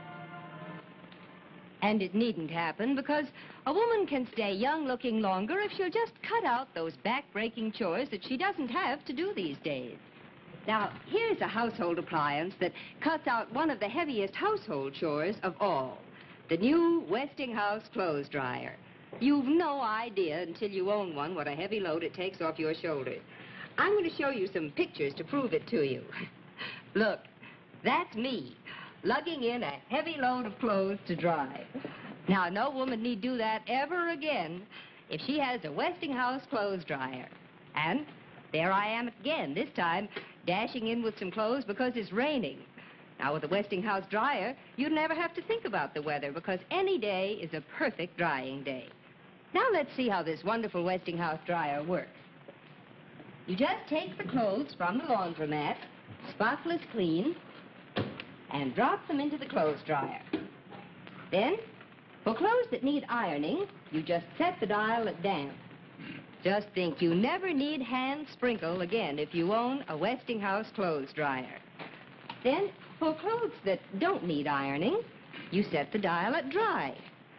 And it needn't happen because a woman can stay young looking longer if she'll just cut out those back-breaking chores that she doesn't have to do these days. Now, here's a household appliance that cuts out one of the heaviest household chores of all, the new Westinghouse clothes dryer. You've no idea until you own one what a heavy load it takes off your shoulders. I'm going to show you some pictures to prove it to you. Look, that's me, lugging in a heavy load of clothes to dry. Now, no woman need do that ever again if she has a Westinghouse clothes dryer. And there I am again, this time dashing in with some clothes because it's raining. Now, with the Westinghouse dryer, you'd never have to think about the weather because any day is a perfect drying day. Now, let's see how this wonderful Westinghouse dryer works. You just take the clothes from the laundromat, spotless clean, and drop them into the clothes dryer. Then, for clothes that need ironing, you just set the dial at damp. Just think, you never need hand sprinkle again if you own a Westinghouse clothes dryer. Then, for clothes that don't need ironing, you set the dial at dry.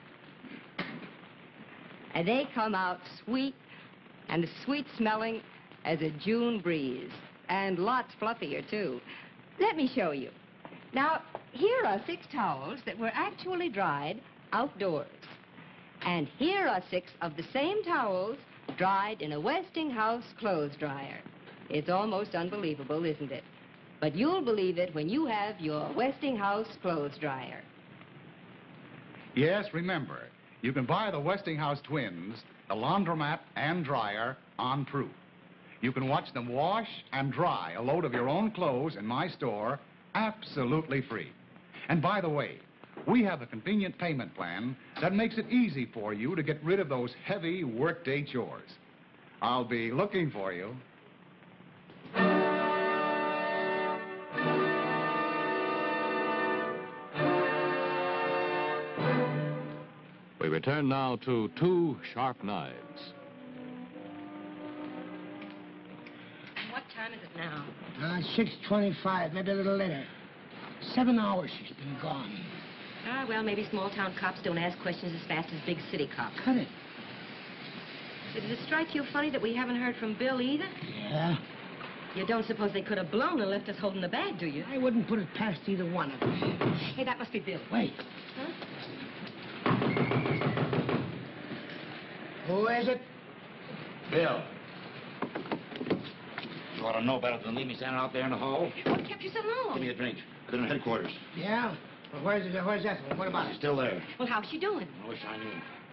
And they come out sweet and as sweet-smelling as a June breeze, and lots fluffier, too. Let me show you. Now, here are six towels that were actually dried outdoors. And here are six of the same towels dried in a Westinghouse clothes dryer. It's almost unbelievable, isn't it? But you'll believe it when you have your Westinghouse clothes dryer. Yes, remember, you can buy the Westinghouse twins, the laundromat and dryer, on proof. You can watch them wash and dry a load of your own clothes in my store absolutely free. And by the way, we have a convenient payment plan that makes it easy for you to get rid of those heavy workday chores. I'll be looking for you. We return now to Two Sharp Knives. What time is it now? Uh, six twenty-five, maybe a little later. Seven hours she's been gone. Ah, well, maybe small-town cops don't ask questions as fast as big city cops. Cut it. Did it strike you funny that we haven't heard from Bill either? Yeah? You don't suppose they could have blown and left us holding the bag, do you? I wouldn't put it past either one of them. Hey, that must be Bill. Wait. Huh? Who is it? Bill. You ought to know better than leave me standing out there in the hall. What kept you so long? Give me a drink. I've been in headquarters. Yeah? Well, where's, it, where's Ethel? What about She's it? still there. Well, how's she doing? I wish I knew.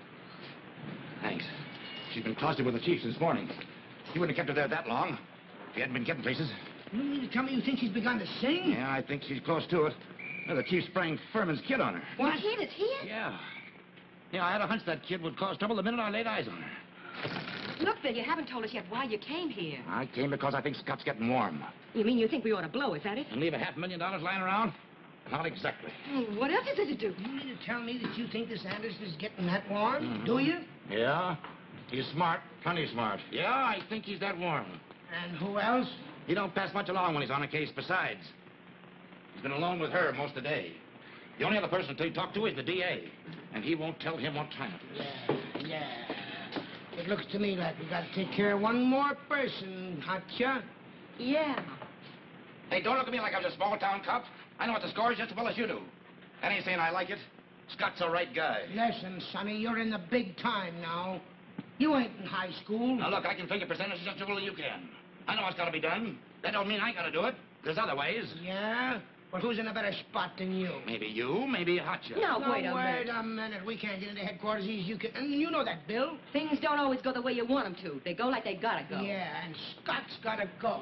Thanks. She's been closeted with the chief since morning. He wouldn't have kept her there that long if he hadn't been getting places. You mean to tell me you think she's begun to sing? Yeah, I think she's close to it. Well, the chief sprang Furman's kid on her. What? The kid is here? Yeah. Yeah, I had a hunch that kid would cause trouble the minute I laid eyes on her. Look, Bill, you haven't told us yet why you came here. I came because I think Scott's getting warm. You mean you think we ought to blow, is that it? And leave a half million dollars lying around? Not exactly. Hmm, what else is there to do? You mean to tell me that you think this Anderson is getting that warm? Mhm. Do you? Yeah. He's smart, plenty smart. Yeah, I think he's that warm. And who else? He don't pass much along when he's on a case. Besides, he's been alone with her most of the day. The only other person to talk to is the D A, and he won't tell him what time it is. Yeah, yeah. It looks to me like we got to take care of one more person, Hotcha. Yeah. Hey, don't look at me like I'm a small-town cop. I know what the score is just as well as you do. That ain't saying I like it. Scott's the right guy. Listen, Sonny, you're in the big time now. You ain't in high school. Now, look, I can figure percentages just as well as you can. I know what's got to be done. That don't mean I got to do it. There's other ways. Yeah? Well, who's in a better spot than you? Maybe you, maybe Hotcha. No, No, wait a wait minute. a minute. We can't get into headquarters easy as you can. And you know that, Bill. Things don't always go the way you want them to. They go like they gotta go. Yeah, and Scott's gotta go.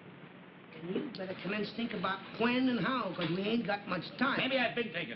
And you better commence think about when and how, because we ain't got much time. Maybe I've been thinking.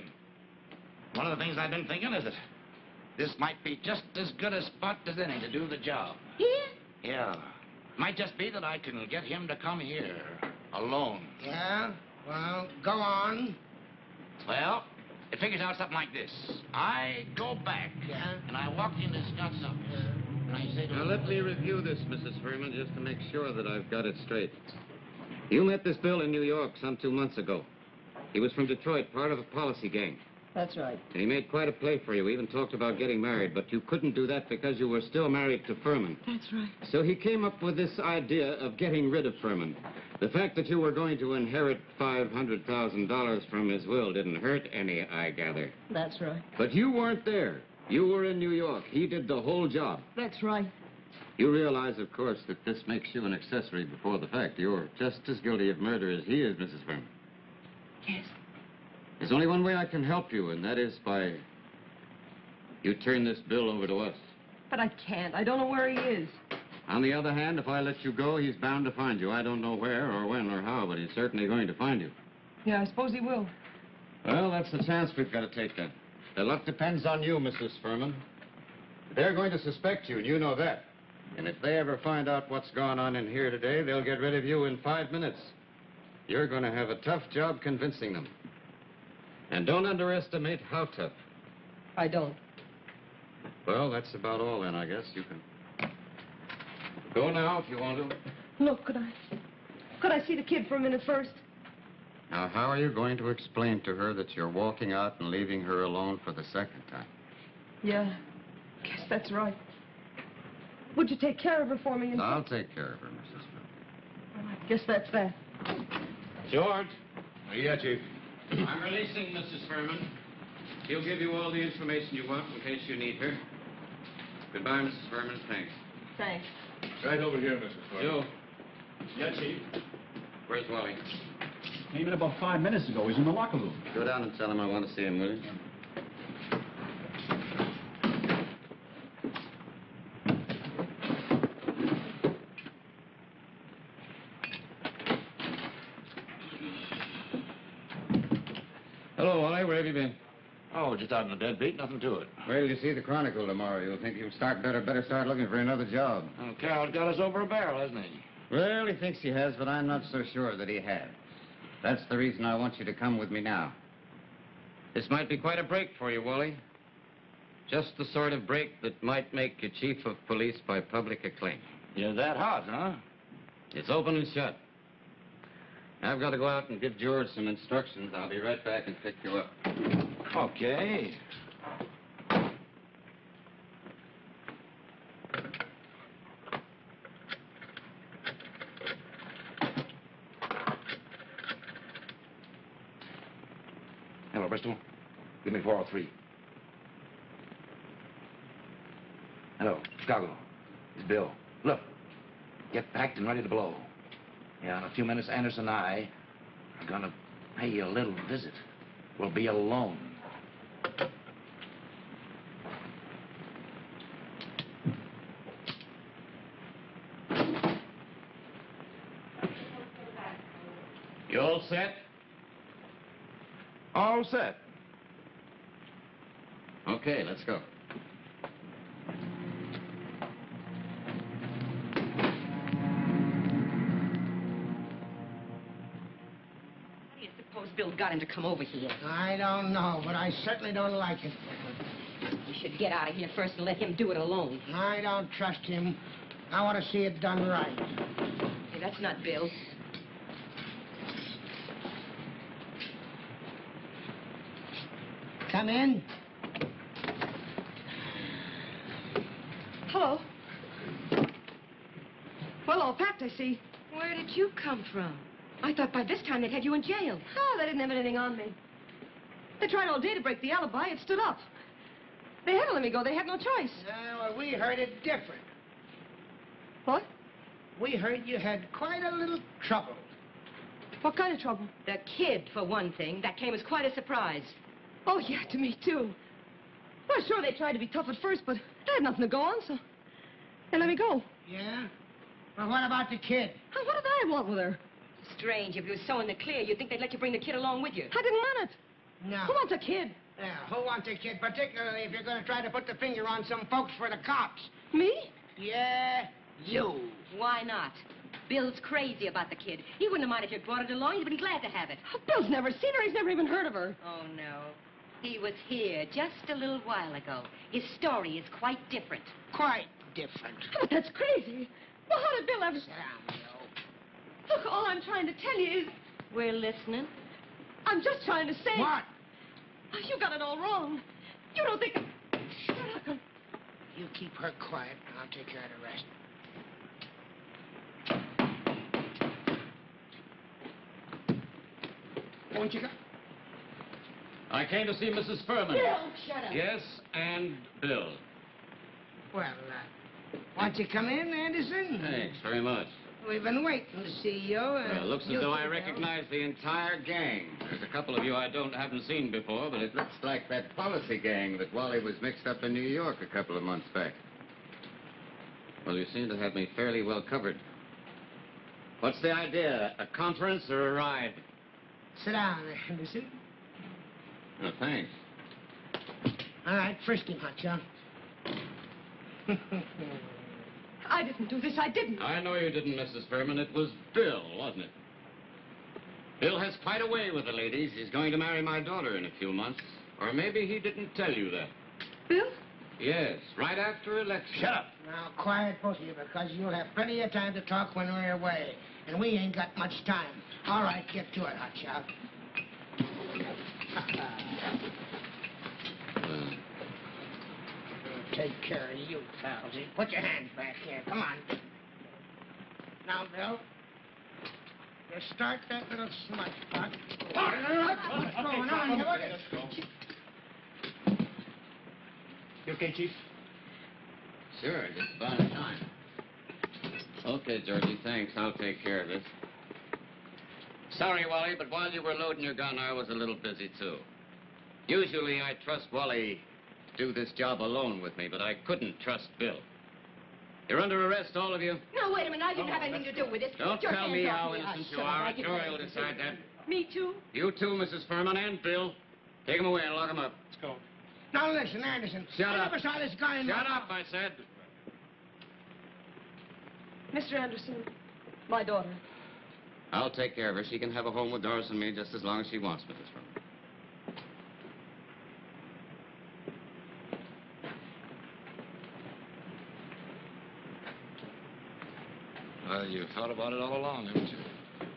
One of the things I've been thinking is that this might be just as good a spot as any to do the job. Here? Yeah. Might just be that I can get him to come here alone. Yeah? Well, go on. Well, it figures out something like this. I go back, Yeah? and I walk into Scott's office, and I say to Now, him... let me review this, Missus Furman, just to make sure that I've got it straight. You met this Bill in New York some two months ago. He was from Detroit, part of a policy gang. That's right. And he made quite a play for you. We even talked about getting married, but you couldn't do that because you were still married to Furman. That's right. So he came up with this idea of getting rid of Furman. The fact that you were going to inherit five hundred thousand dollars from his will didn't hurt any, I gather. That's right. But you weren't there. You were in New York. He did the whole job. That's right. You realize, of course, that this makes you an accessory before the fact. You're just as guilty of murder as he is, Missus Furman. Yes. There's only one way I can help you, and that is by you turn this bill over to us. But I can't. I don't know where he is. On the other hand, if I let you go, he's bound to find you. I don't know where or when or how, but he's certainly going to find you. Yeah, I suppose he will. Well, that's the chance we've got to take then. A lot depends on you, Missus Furman. They're going to suspect you, and you know that. And if they ever find out what's gone on in here today, they'll get rid of you in five minutes. You're going to have a tough job convincing them. And don't underestimate how tough. I don't. Well, that's about all then, I guess. You can go now if you want to. Look, could I... Could I see the kid for a minute first? Now, how are you going to explain to her that you're walking out and leaving her alone for the second time? Yeah. Guess that's right. Would you take care of her for me? And... I'll take care of her, Missus Furman. Well, I guess that's that. George. Yeah, Chief. I'm releasing Missus Furman. She'll give you all the information you want in case you need her. Goodbye, Missus Furman. Thanks. Thanks. Right over here, Missus Furman. Joe. Yeah, Chief. Where's Wally? Came in about five minutes ago. He's in the locker room. Go down and tell him I want to see him, will you? Hello, Wally. Where have you been? Oh, just out in the deadbeat. Nothing to it. Wait till you see the Chronicle tomorrow. You'll think you'll start better, better start looking for another job. Oh, Carroll's got us over a barrel, hasn't he? Well, he thinks he has, but I'm not so sure that he has. That's the reason I want you to come with me now. This might be quite a break for you, Wally. Just the sort of break that might make you chief of police by public acclaim. You're that hot, huh? It's open and shut. I've got to go out and give George some instructions. I'll be right back and pick you up. Okay. Hello, Bristol. Give me four oh three. Hello, Chicago. It's Bill. Look, get packed and ready to blow. Yeah, in a few minutes, Anderson and I are gonna pay you a little visit. We'll be alone. You all set? All set. Okay, let's go. How do you suppose Bill got him to come over here? I don't know, but I certainly don't like it. You should get out of here first and let him do it alone. I don't trust him. I want to see it done right. Hey, that's not Bill. Come in. Hello. Well, all packed, I see. Where did you come from? I thought by this time they'd had you in jail. No, they didn't have anything on me. They tried all day to break the alibi. It stood up. They had to let me go. They had no choice. Uh, well, we heard it different. What? We heard you had quite a little trouble. What kind of trouble? The kid, for one thing. That came as quite a surprise. Oh, yeah, to me, too. Well, sure, they tried to be tough at first, but they had nothing to go on, so they let me go. Yeah? Well, what about the kid? Well, what did I want with her? Strange. If you were so in the clear, you'd think they'd let you bring the kid along with you. I didn't want it. No. Who wants a kid? Yeah, who wants a kid, particularly if you're going to try to put the finger on some folks for the cops? Me? Yeah, you. Why not? Bill's crazy about the kid. He wouldn't have minded if you brought it along. He'd been glad to have it. Oh, Bill's never seen her. He's never even heard of her. Oh, no. He was here just a little while ago. His story is quite different. Quite different. But that's crazy. Well, how did Bill ever... Sit down, Bill. Look, all I'm trying to tell you is... We're listening. I'm just trying to say... What? You got it all wrong. You don't think... Shut up. You keep her quiet, and I'll take care of the rest. Won't you go? I came to see Missus Furman. Bill, shut up. Yes, and Bill. Well, uh, won't you come in, Anderson? Thanks very much. We've been waiting to see you. Uh, Well, it looks as you though I can recognize the entire gang. There's a couple of you I don't haven't seen before, but it looks like that policy gang that Wally was mixed up in New York a couple of months back. Well, you seem to have me fairly well covered. What's the idea? A conference or a ride? Sit down, Anderson. Oh, thanks. All right, frisk him, Hotshot. I didn't do this. I didn't. I know you didn't, Missus Furman. It was Bill, wasn't it? Bill has quite a way with the ladies. He's going to marry my daughter in a few months. Or maybe he didn't tell you that. Bill? Yes, right after election. Shut up. Now, quiet, both of you, because you'll have plenty of time to talk when we're away. And we ain't got much time. All right, get to it, Hotshot. Uh, Take care of you, pals. Put your hands back here. Come on. Now, Bill, you start that little smudge pot. What's going on here? Look at it. You okay, Chief? Sure, just about in time. Okay, Georgie, thanks. I'll take care of this. Sorry, Wally, but while you were loading your gun, I was a little busy, too. Usually, I trust Wally to do this job alone with me, but I couldn't trust Bill. You're under arrest, all of you. No, wait a minute. I didn't have anything to do with this. Don't Get your tell hands me off how me. innocent Ah, you shut up. are. I A didn't jury have will anything to decide do that. with it. Me too? You too, Missus Furman, and Bill. Take him away and lock him up. Let's go. Now, listen, Anderson. Shut I up. never saw this guy in Shut my... up, I said. Mister Anderson, my daughter. I'll take care of her. She can have a home with Doris and me just as long as she wants, Missus Furman. Well, you thought about it all along, haven't you?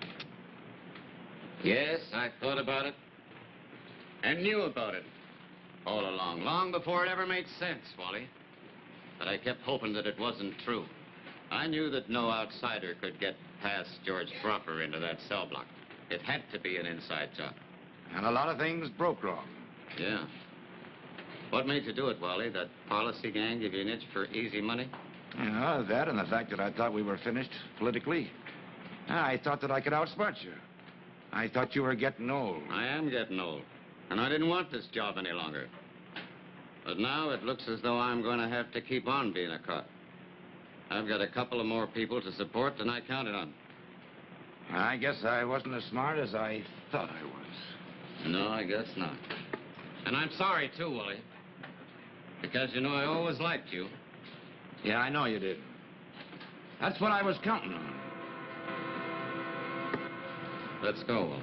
Yes, I thought about it. And knew about it all along, long before it ever made sense, Wally. But I kept hoping that it wasn't true. I knew that no outsider could get past George Cropper into that cell block. It had to be an inside job. And a lot of things broke wrong. Yeah. What made you do it, Wally? That policy gang give you an itch for easy money? Yeah, that and the fact that I thought we were finished politically. I thought that I could outsmart you. I thought you were getting old. I am getting old, and I didn't want this job any longer. But now it looks as though I'm going to have to keep on being a cop. I've got a couple of more people to support than I counted on. I guess I wasn't as smart as I thought I was. No, I guess not. And I'm sorry, too, Wally. Because, you know, I always liked you. Yeah, I know you did. That's what I was counting on. Let's go, Wally.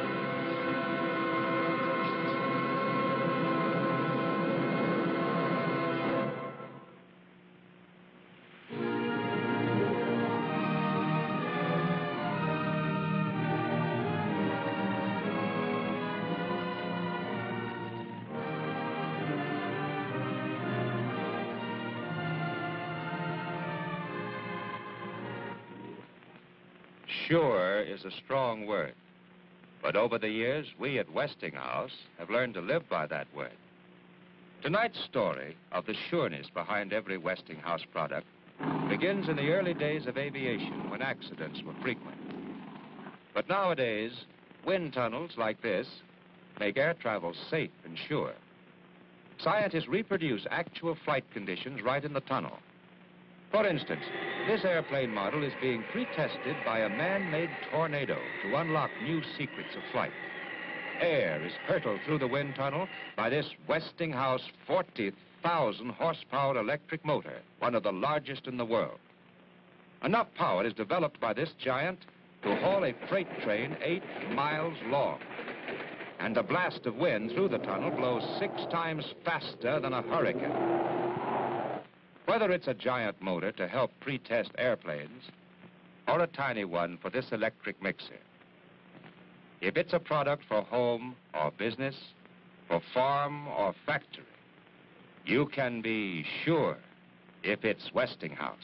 Sure is a strong word. But over the years, we at Westinghouse have learned to live by that word. Tonight's story of the sureness behind every Westinghouse product begins in the early days of aviation when accidents were frequent. But nowadays, wind tunnels like this make air travel safe and sure. Scientists reproduce actual flight conditions right in the tunnel. For instance, this airplane model is being pre-tested by a man-made tornado to unlock new secrets of flight. Air is hurtled through the wind tunnel by this Westinghouse forty thousand horsepower electric motor, one of the largest in the world. Enough power is developed by this giant to haul a freight train eight miles long. And the blast of wind through the tunnel blows six times faster than a hurricane. Whether it's a giant motor to help pre-test airplanes or a tiny one for this electric mixer, if it's a product for home or business, for farm or factory, you can be sure if it's Westinghouse.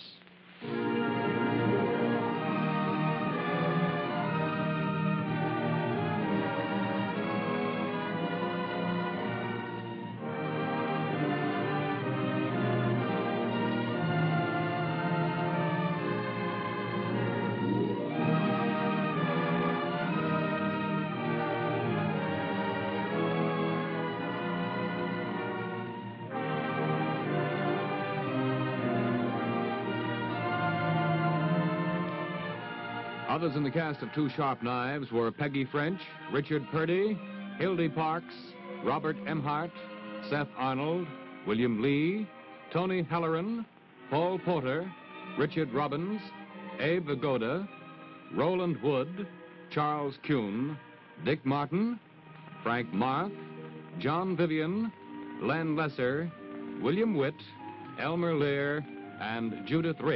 Others in the cast of Two Sharp Knives were Peggy French, Richard Purdy, Hildy Parks, Robert Emhart, Seth Arnold, William Lee, Tony Halloran, Paul Porter, Richard Robbins, Abe Vigoda, Roland Wood, Charles Kuhn, Dick Martin, Frank Marth, John Vivian, Len Lesser, William Witt, Elmer Lear, and Judith Rich.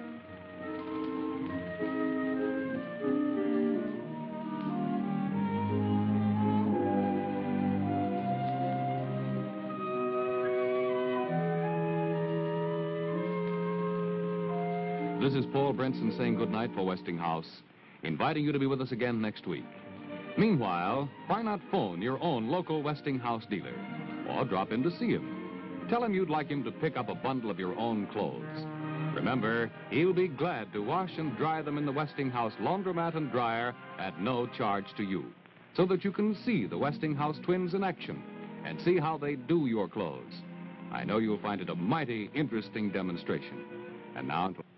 This is Paul Brenson saying goodnight for Westinghouse, inviting you to be with us again next week. Meanwhile, why not phone your own local Westinghouse dealer or drop in to see him? Tell him you'd like him to pick up a bundle of your own clothes. Remember, he'll be glad to wash and dry them in the Westinghouse laundromat and dryer at no charge to you, so that you can see the Westinghouse twins in action and see how they do your clothes. I know you'll find it a mighty interesting demonstration. And now...